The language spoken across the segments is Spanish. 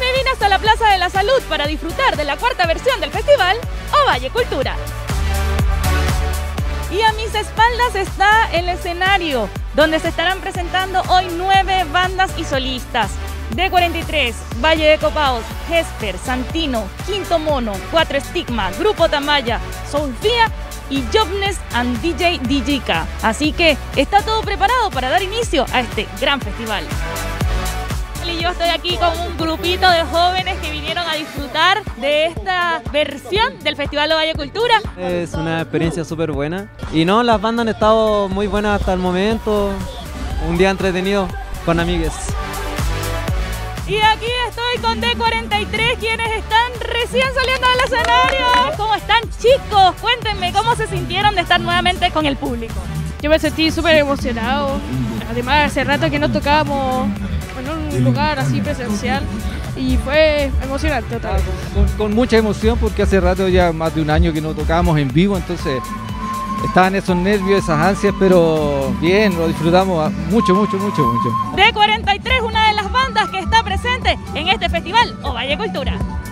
me vine hasta la Plaza de la Salud para disfrutar de la cuarta versión del festival Ovalle Cultura. Y a mis espaldas está el escenario, donde se estarán presentando hoy 9 bandas y solistas. D43, Valle de Copaos, Jesper, Santino, Quinto Mono, Cuatro Estigma, Grupo Tamaya, Sofía y Jobness and DJ DJK. Así que está todo preparado para dar inicio a este gran festival. Y yo estoy aquí con un grupito de jóvenes que vinieron a disfrutar de esta versión del Festival Ovalle Cultura. Es una experiencia súper buena. Y no, las bandas han estado muy buenas hasta el momento. Un día entretenido con amigues. Y aquí estoy con D43, quienes están recién saliendo del escenario. ¿Cómo están, chicos? Cuéntenme, ¿cómo se sintieron de estar nuevamente con el público? Yo me sentí súper emocionado. Además, hace rato que no tocábamos en un lugar así presencial y fue emocionante otra vez. Con mucha emoción, porque hace rato, ya más de un año que no tocábamos en vivo, entonces estaban esos nervios, esas ansias, pero bien, lo disfrutamos mucho. D43, una de las bandas que está presente en este festival Ovalle Cultura.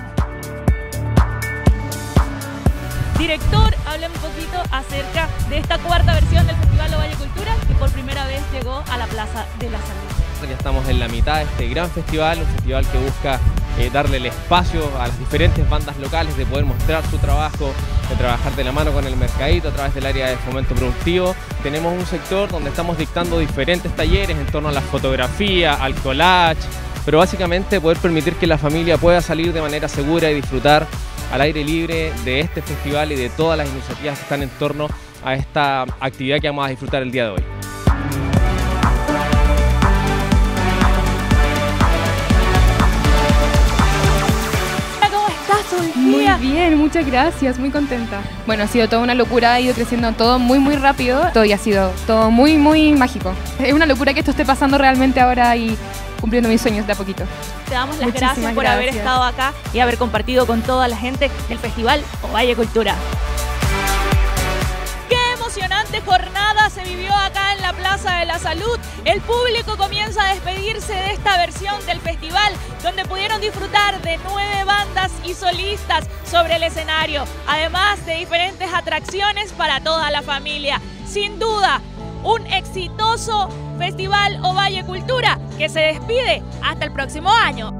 Director, hable un poquito acerca de esta cuarta versión del Festival Ovalle Cultura que por primera vez llegó a la Plaza de la Salud. Ya estamos en la mitad de este gran festival, un festival que busca darle el espacio a las diferentes bandas locales de poder mostrar su trabajo, de trabajar de la mano con el mercadito a través del área de fomento productivo. Tenemos un sector donde estamos dictando diferentes talleres en torno a la fotografía, al collage, pero básicamente poder permitir que la familia pueda salir de manera segura y disfrutar al aire libre de este festival y de todas las iniciativas que están en torno a esta actividad que vamos a disfrutar el día de hoy. Muy bien, muchas gracias, muy contenta. Bueno, ha sido toda una locura, ha ido creciendo todo muy rápido, todo y ha sido todo muy mágico. Es una locura que esto esté pasando realmente ahora y cumpliendo mis sueños de a poquito. Te damos las gracias por haber estado acá y haber compartido con toda la gente del Festival Ovalle Cultura. Emocionante jornada se vivió acá en la Plaza de la Salud. El público comienza a despedirse de esta versión del festival, donde pudieron disfrutar de 9 bandas y solistas sobre el escenario, además de diferentes atracciones para toda la familia. Sin duda, un exitoso Festival Ovalle Cultura que se despide hasta el próximo año.